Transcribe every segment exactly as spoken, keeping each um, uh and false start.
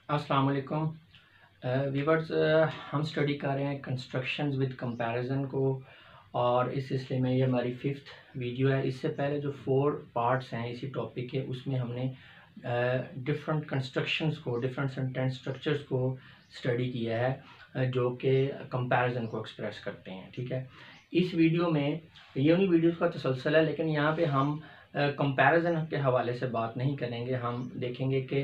अस्सलाम वालेकुम व्यूवर्स। हम स्टडी कर रहे हैं कंस्ट्रक्शंस विद कंपैरिजन को, और इस सिलसिले में ये हमारी फिफ्थ वीडियो है। इससे पहले जो फोर पार्ट्स हैं इसी टॉपिक के, उसमें हमने डिफरेंट कंस्ट्रक्शंस को, डिफरेंट सेंटेंस स्ट्रक्चर्स को स्टडी किया है, uh, जो कि कंपैरिजन को एक्सप्रेस करते हैं। ठीक है, इस वीडियो में ये उन्हीं वीडियोस का तसलसल है, लेकिन यहाँ पे हम कंपैरिजन uh, के हवाले से बात नहीं करेंगे। हम देखेंगे कि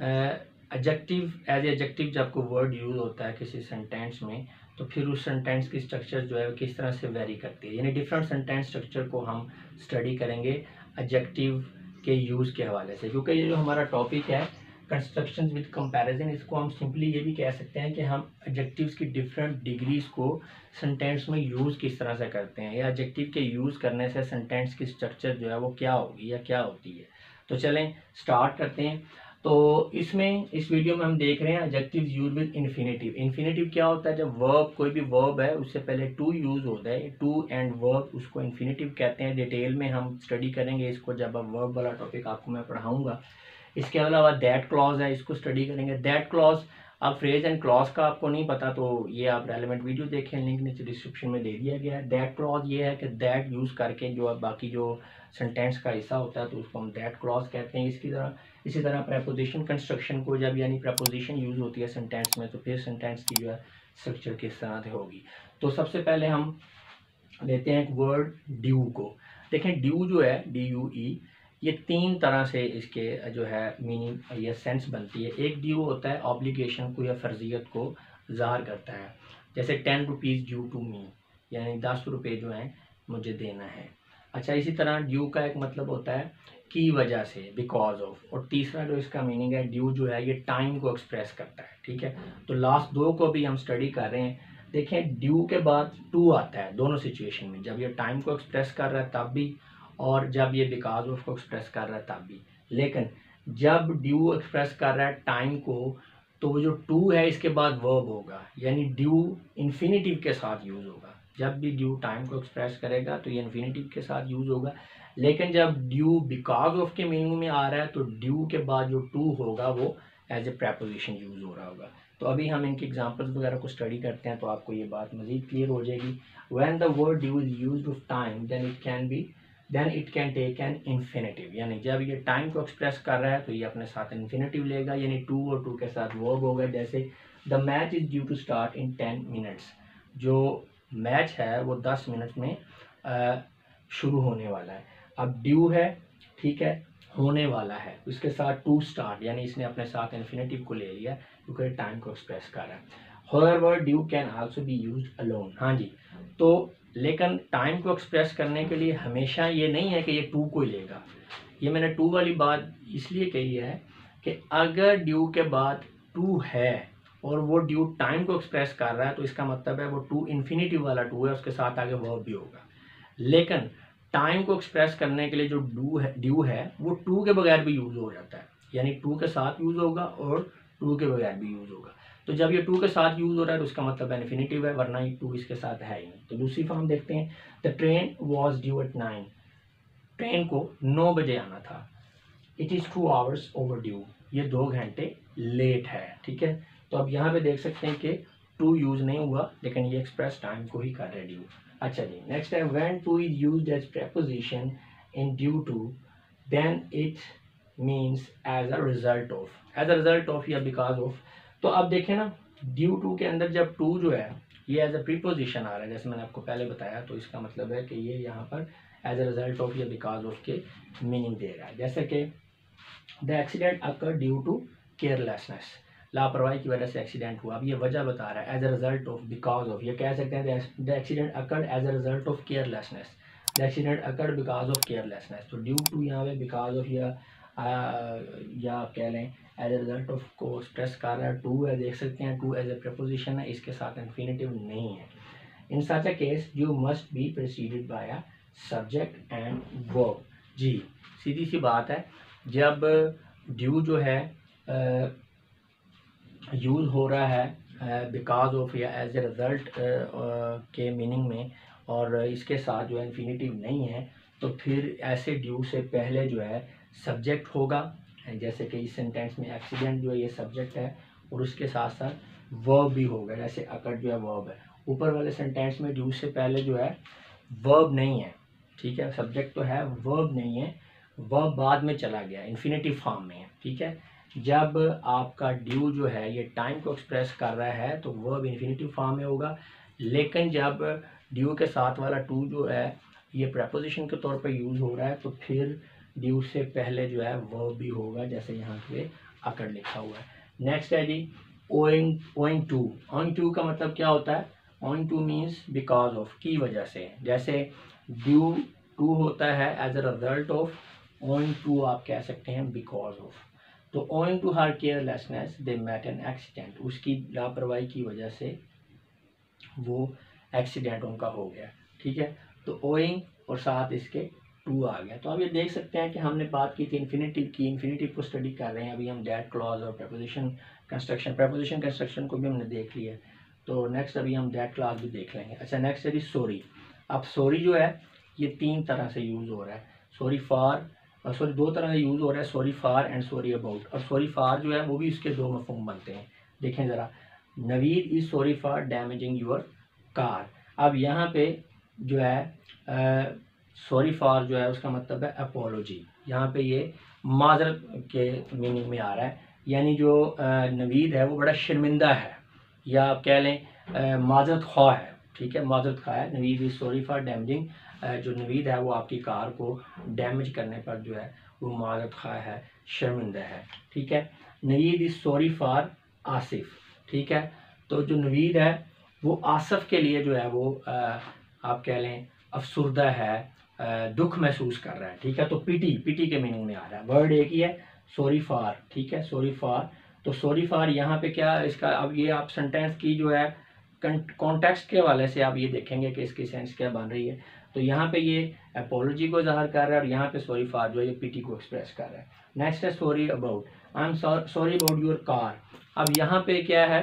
एडजेक्टिव एज एडजेक्टिव जब कोई वर्ड यूज़ होता है किसी सेंटेंस में, तो फिर उस सेंटेंस की स्ट्रक्चर जो है किस तरह से वेरी करती है। यानी डिफरेंट सेंटेंस स्ट्रक्चर को हम स्टडी करेंगे एडजेक्टिव के यूज़ के हवाले से, क्योंकि ये जो हमारा टॉपिक है कंस्ट्रक्शन विद कंपैरिजन, इसको हम सिंपली ये भी कह सकते हैं कि हम एडजेक्टिव्स की डिफरेंट डिग्रीज को सेंटेंस में यूज़ किस तरह से करते हैं, या एडजेक्टिव के यूज़ करने से सेंटेंस की स्ट्रक्चर जो है वो क्या होगी या क्या होती है। तो चलें स्टार्ट करते हैं। तो इसमें इस वीडियो में हम देख रहे हैं adjectives use with infinitive. Infinitive क्या होता है? जब वर्ब, कोई भी वर्ब है उससे पहले टू यूज होता है, टू एंड वर्ब, उसको इन्फिनेटिव कहते हैं। डिटेल में हम स्टडी करेंगे इसको जब अब वर्ब वाला टॉपिक आपको मैं पढ़ाऊंगा। इसके अलावा दैट क्लॉज है, इसको स्टडी करेंगे। दैट क्लॉज, अब फ्रेज एंड क्लॉज का आपको नहीं पता तो ये आप रेलेवेंट वीडियो देखें, लिंक नीचे डिस्क्रिप्शन में दे दिया गया है। दैट क्लॉज ये है कि दैट यूज़ करके जो अब बाकी जो सेंटेंस का हिस्सा होता है तो उसको हम दैट क्लॉज कहते हैं। इसकी तरह इसी तरह प्रेपोजिशन कंस्ट्रक्शन को जब यानी प्रेपोजिशन यूज़ होती है सेंटेंस में, तो फिर सेंटेंस की जो है स्ट्रक्चर किस तरह से होगी। तो सबसे पहले हम लेते हैं एक वर्ड ड्यू को। देखें ड्यू जो है डी यू ई, ये तीन तरह से इसके जो है मीनिंग या सेंस बनती है। एक ड्यू होता है ऑब्लिगेशन को या फर्जियत को ज़ाहिर करता है, जैसे ten rupees due to me, यानी दस रुपये जो हैं मुझे देना है। अच्छा, इसी तरह ड्यू का एक मतलब होता है की वजह से, बिकॉज ऑफ। और तीसरा जो इसका मीनिंग है ड्यू जो है ये टाइम को एक्सप्रेस करता है। ठीक है, तो लास्ट दो को भी हम स्टडी कर रहे हैं। देखें ड्यू के बाद टू आता है दोनों सिचुएशन में, जब ये टाइम को एक्सप्रेस कर रहा है तब भी, और जब ये बिकॉज ऑफ को एक्सप्रेस कर रहा है तब भी। लेकिन जब ड्यू एक्सप्रेस कर रहा है टाइम को, तो वो जो टू है इसके बाद वर्ब होगा, यानी ड्यू इन्फिनेटिव के साथ यूज़ होगा। जब भी ड्यू टाइम को एक्सप्रेस करेगा तो ये इन्फिनेटिव के साथ यूज़ होगा। लेकिन जब ड्यू बिकॉज ऑफ के मीनिंग में आ रहा है तो ड्यू के बाद जो टू होगा वो एज ए प्रेपोजिशन यूज़ हो रहा होगा। तो अभी हम इनके एग्जांपल्स वगैरह को स्टडी करते हैं तो आपको ये बात मज़ीद क्लियर हो जाएगी। When the word due is used of time then it can be then it can take an infinitive, यानी जब ये टाइम को एक्सप्रेस कर रहा है तो ये अपने साथ इन्फिनेटिव लेगा, यानी टू और टू के साथ वर्ब होगा। जैसे the match is due to start in ten minutes, जो मैच है वो दस मिनट में आ, शुरू होने वाला है। अब ड्यू है, ठीक है, होने वाला है, उसके साथ टू स्टार्ट, यानी इसने अपने साथ इन्फिनेटिव को ले लिया क्योंकि टाइम को एक्सप्रेस कर रहा है। However, due can also be used alone. हाँ जी, तो लेकिन टाइम को एक्सप्रेस करने के लिए हमेशा ये नहीं है कि ये टू को ही लेगा। ये मैंने टू वाली बात इसलिए कही है कि अगर ड्यू के बाद टू है और वो ड्यू टाइम को एक्सप्रेस कर रहा है तो इसका मतलब है वो टू इन्फिनेटिव वाला टू है, उसके साथ आगे वर्ब भी होगा। लेकिन टाइम को एक्सप्रेस करने के लिए जो ड्यू है ड्यू है वो टू के बगैर भी यूज़ हो जाता है, यानी टू के साथ यूज़ होगा और टू के बगैर भी यूज़ होगा। तो जब ये टू के साथ यूज़ हो रहा है तो उसका मतलब इन्फिनेटिव है, वरना ये टू इसके साथ है ही नहीं। तो दूसरी फॉर्म देखते हैं। The train was due at nine, train को नौ बजे आना था। It is two hours overdue, ये दो घंटे लेट है। ठीक है, तो अब यहाँ पे देख सकते हैं कि टू यूज़ नहीं हुआ, लेकिन ये एक्सप्रेस टाइम को ही कर रहा है ड्यू। अच्छा जी, नेक्स्ट है when to is used as preposition in due to then it means as a result of, as a result of या बिकॉज ऑफ। तो अब देखें ना, ड्यू टू के अंदर जब टू जो है ये एज अ प्रीपोजिशन आ रहा है, जैसे मैंने आपको पहले बताया, तो इसका मतलब है कि ये यहाँ पर एज अ रिजल्ट ऑफ या बिकॉज ऑफ के मीनिंग दे रहा है। जैसे कि the accident occur due to carelessness, लापरवाही की वजह से एक्सीडेंट हुआ। अब ये वजह बता रहा है as a result of, because of, ये कह सकते हैं the accident occurred as a result of carelessness, the accident occurred because of carelessness. तो ड्यू टू यहाँ पे बिकॉज ऑफ या आ, या आप कह लें एज अ रिजल्ट ऑफ को स्ट्रेस कर रहा है। टू है, देख सकते हैं टू एज ए प्रपोजिशन है, इसके साथ इन्फिनेटिव नहीं है। In such a case you must be preceded by a subject and verb. जी, सीधी सी बात है, जब ड्यू जो है यूज़ हो रहा है बिकॉज ऑफ या एज ए रिज़ल्ट के मीनिंग में, और इसके साथ जो है इन्फिनेटिव नहीं है, तो फिर ऐसे ड्यू से पहले जो है सब्जेक्ट होगा जैसे कि इस सेंटेंस में एक्सीडेंट जो है ये सब्जेक्ट है और उसके साथ साथ वर्ब भी होगा, जैसे अकड़ जो है वर्ब है। ऊपर वाले सेंटेंस में ड्यू से पहले जो है वर्ब नहीं है, ठीक है, सब्जेक्ट तो है, वर्ब नहीं है, वर्ब बाद में चला गया, इन्फिनेटिव फॉर्म में है, ठीक है। जब आपका ड्यू जो है ये टाइम को एक्सप्रेस कर रहा है तो वर्ब इन्फिनेटिव फॉर्म में होगा, लेकिन जब ड्यू के साथ वाला टू जो है ये प्रेपोजिशन के तौर पर यूज़ हो रहा है तो फिर ड्यू से पहले जो है वर्ब भी होगा, जैसे यहाँ पे अकड़ लिखा हुआ है। नेक्स्ट है जी owing owing to. Owing to का मतलब क्या होता है? Owing to means because of, की वजह से। जैसे ड्यू टू होता है as a result of, owing to आप कह सकते हैं बिकॉज ऑफ। तो owing to her carelessness they met an accident, उसकी लापरवाही की वजह से वो एक्सीडेंट उनका हो गया, ठीक है। तो ओइंग और साथ इसके टू आ गया। तो आप ये देख सकते हैं कि हमने बात की थी इन्फिनेटिव की, इन्फिनेटिव को स्टडी कर रहे हैं अभी हम, दैट क्लॉज और प्रेपोजिशन कंस्ट्रक्शन, प्रेपोजिशन कंस्ट्रक्शन को भी हमने देख लिया है। तो नेक्स्ट अभी हम दैट क्लॉज भी देख लेंगे। अच्छा नेक्स्ट है जी सॉरी। अब सॉरी जो है ये तीन तरह से यूज़ हो रहा है, सॉरी फॉर, सॉरी दो तरह से यूज़ हो रहा है, sorry for and sorry about. और सॉरी फॉर जो है वो भी इसके दो मफहूम बनते हैं। देखें ज़रा, Naveed is sorry for damaging your car. अब यहाँ पे जो है सॉरी फॉर जो है उसका मतलब है अपोलॉजी, यहाँ पे ये माजरत के मीनिंग में आ रहा है, यानी जो आ, नवीद है वो बड़ा शर्मिंदा है, या आप कह लें माजरत ख्वाह है, ठीक है, माजरत ख्वाह है। Naveed is sorry for damaging, जो नवीद है वो आपकी कार को डैमेज करने पर जो है वो माजरत ख्वाह है, शर्मिंदा है, ठीक है। Naveed is sorry for Asif, ठीक है। तो जो नवीद है वो आसिफ के लिए जो है वो आ, आप कह लें अफसुर्दा है, आ, दुख महसूस कर रहा है, ठीक है। तो पीटी, पीटी के मीनिंग में आ रहा है, वर्ड एक ही है, सॉरी फॉर, ठीक है, सॉरी फॉर। तो सॉरी फॉर यहाँ पे क्या इसका, अब ये आप सेंटेंस की जो है कॉन्टेक्स्ट के हवाले से आप ये देखेंगे कि इसकी सेंस क्या बन रही है। तो यहाँ पे ये अपोलॉजी को ज़ाहिर कर रहा है और यहाँ पे सॉरी फॉर जो है ये पीटी को एक्सप्रेस कर रहा है। नेक्स्ट है sorry about, I am sorry about your car. अब यहाँ पे क्या है,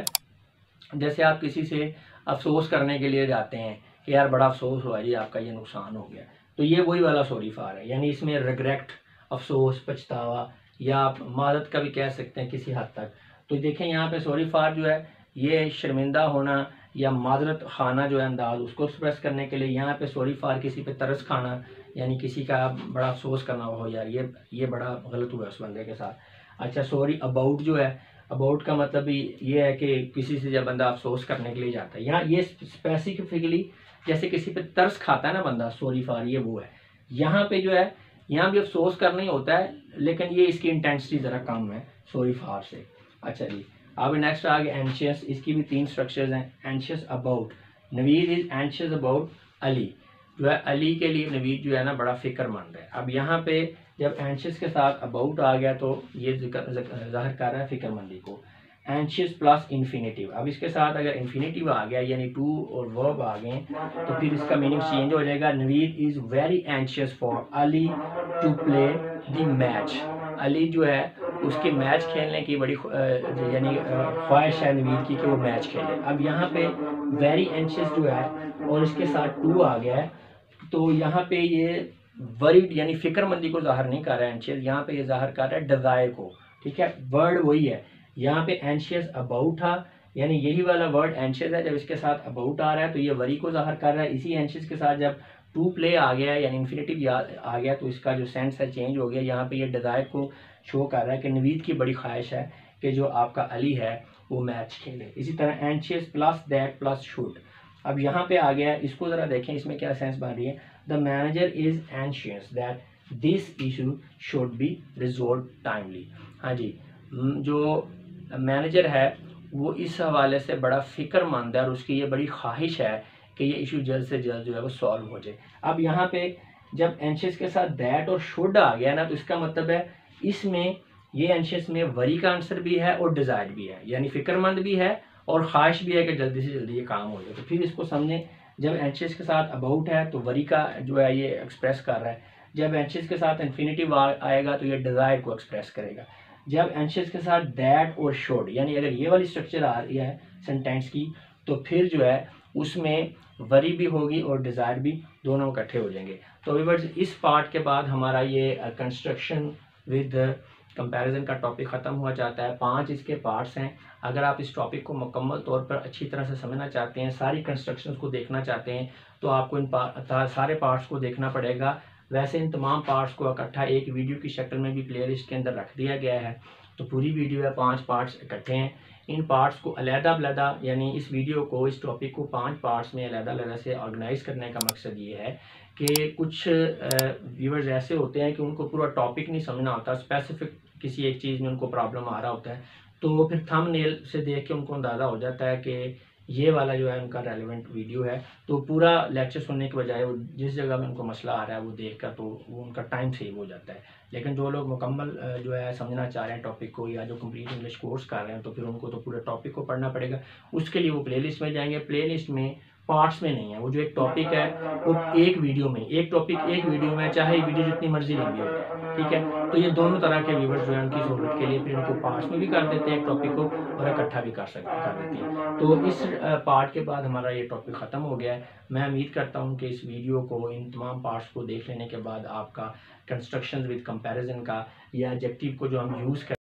जैसे आप किसी से अफसोस करने के लिए जाते हैं कि यार बड़ा अफसोस हुआ जी, आपका ये नुकसान हो गया, तो ये वही वाला सॉरी फॉर है, यानी इसमें रिग्रेट, अफसोस, पछतावा, या आप मादत का भी कह सकते हैं किसी हद तक। तो देखें यहाँ पे सॉरी फॉर जो है ये शर्मिंदा होना या माजरत खाना जो है अंदाज, उसको एक्सप्रेस करने के लिए। यहाँ पे सॉरी फॉर किसी पे तरस खाना, यानी किसी का बड़ा अफसोस करना हो, यार ये ये बड़ा गलत हुआ उस बंदे के साथ। अच्छा सॉरी अबाउट जो है, अबाउट का मतलब भी ये है कि किसी से जब बंदा अफसोस करने के लिए जाता है, यहाँ ये स्पेसिफिकली जैसे किसी पे तरस खाता है ना बंदा, सॉरी फॉर ये वो है। यहाँ पे जो है यहाँ भी अफसोस करना ही होता है, लेकिन ये इसकी इंटेंसिटी ज़रा कम है सॉरी फॉर से। अच्छा जी अब नेक्स्ट आ गया एंशियस, इसकी भी तीन स्ट्रक्चर्स हैं। Anxious about, Naveed is anxious about Ali, जो है अली के लिए नवीद जो है ना बड़ा फिक्रमंद है। अब यहाँ पे जब एंशियस के साथ अबाउट आ गया तो ये जाहिर कर रहा है फिक्रमंदी को। एंशियस प्लस इन्फिनेटिव, अब इसके साथ अगर इन्फिनेटिव आ गया यानी टू और वर्ब आ गए तो फिर इसका मीनिंग चेंज हो जाएगा। Naveed is very anxious for Ali to play the match, Ali जो है उसके मैच खेलने की बड़ी यानी ख्वाहिश है नवीद की कि वो मैच खेले। अब यहाँ पे वेरी एंशियस जो है और इसके साथ टू आ गया है, तो यहाँ पे ये वरीड यानी फिक्रमंदी को जाहिर नहीं कर रहा है एंशियस, यहाँ पे ये जाहिर कर रहा है डिज़ायर को, ठीक है। वर्ड वही है, यहाँ पे एंशियस अबाउट था, यानी यही वाला वर्ड एंशियस है, जब इसके साथ अबाउट आ रहा है तो ये वरी को जाहिर कर रहा है। इसी एंशियस के साथ जब टू प्ले आ गया यानी इन्फिनेटिव आ गया तो इसका जो सेंस है चेंज हो गया। यहाँ पे ये डिज़ायर को शो कर रहा है कि नवीद की बड़ी ख्वाहिश है कि जो आपका अली है वो मैच खेले। इसी तरह anxious plus that plus should, अब यहाँ पे आ गया, इसको ज़रा देखें इसमें क्या सेंस बन रही है। The manager is anxious that this issue should be resolved timely. हाँ जी, जो मैनेजर है वो इस हवाले से बड़ा फ़िक्रमंद है और उसकी ये बड़ी ख्वाहिश है कि ये इशू जल्द से जल्द जो है वो सॉल्व हो जाए। अब यहाँ पे जब एंशियस के साथ दैट और शुड आ गया ना तो इसका मतलब है इसमें ये एंशियस में वरी का आंसर भी है और डिज़ायर भी है, यानी फ़िक्रमंद भी है और ख्वाहिश भी है कि जल्दी से जल्दी ये काम हो जाए। तो फिर इसको समझें, जब एंशियस के साथ अबाउट है तो वरी का जो है ये एक्सप्रेस कर रहा है, जब एंशियस के साथ इन्फिनेटिव आएगा तो ये डिज़ायर को एक्सप्रेस करेगा, जब एंशियस के साथ दैट और शुड यानी अगर ये वाली स्ट्रक्चर आ रही है सेंटेंस की तो फिर जो है उसमें वरी भी होगी और डिज़ायर भी, दोनों इकट्ठे हो जाएंगे। तो व्यूअर्स इस पार्ट के बाद हमारा ये कंस्ट्रक्शन विद कंपैरिजन का टॉपिक ख़त्म हुआ जाता है। पांच इसके पार्ट्स हैं। अगर आप इस टॉपिक को मुकम्मल तौर पर अच्छी तरह से समझना चाहते हैं, सारी कंस्ट्रक्शंस को देखना चाहते हैं, तो आपको इन पा, सारे पार्ट्स को देखना पड़ेगा। वैसे इन तमाम पार्ट्स को इकट्ठा एक वीडियो की शक्ल में भी प्लेलिस्ट के अंदर रख दिया गया है। तो पूरी वीडियो है, पाँच पार्ट्स इकट्ठे हैं। इन पार्ट्स को अलहदा-अलहदा, यानी इस वीडियो को, इस टॉपिक को पांच पार्ट्स में अलहदा-अलहदा से ऑर्गेनाइज करने का मकसद ये है कि कुछ व्यूअर्स ऐसे होते हैं कि उनको पूरा टॉपिक नहीं समझना होता, स्पेसिफिक किसी एक चीज़ में उनको प्रॉब्लम आ रहा होता है, तो फिर थंबनेल से देख के उनको अंदाज़ा हो जाता है कि ये वाला जो है उनका रेलेवेंट वीडियो है। तो पूरा लेक्चर सुनने के बजाय वो जिस जगह में उनको मसला आ रहा है वो देख कर, तो वो उनका टाइम सेव हो जाता है। लेकिन जो लोग मुकम्मल जो है समझना चाह रहे हैं टॉपिक को, या जो कंप्लीट इंग्लिश कोर्स कर रहे हैं, तो फिर उनको तो पूरे टॉपिक को पढ़ना पड़ेगा। उसके लिए वो प्लेलिस्ट में जाएंगे। प्लेलिस्ट में पार्ट्स में नहीं है, वो जो एक टॉपिक है वो एक वीडियो में, एक टॉपिक एक वीडियो में, चाहे वीडियो जितनी मर्जी लंबी हो जाए, ठीक है। तो ये दोनों तरह के व्यूवर्स जो है उनकी सहूलत के लिए फिर इनको पार्ट्स में भी कर देते हैं एक टॉपिक को, और इकट्ठा भी कर सकते कर देते हैं। तो इस पार्ट के बाद हमारा ये टॉपिक ख़त्म हो गया है। मैं उम्मीद करता हूँ कि इस वीडियो को, इन तमाम पार्ट्स को देख लेने के बाद आपका कंस्ट्रक्शन विद कंपैरिजन का, या एडजेक्टिव को जो हम यूज़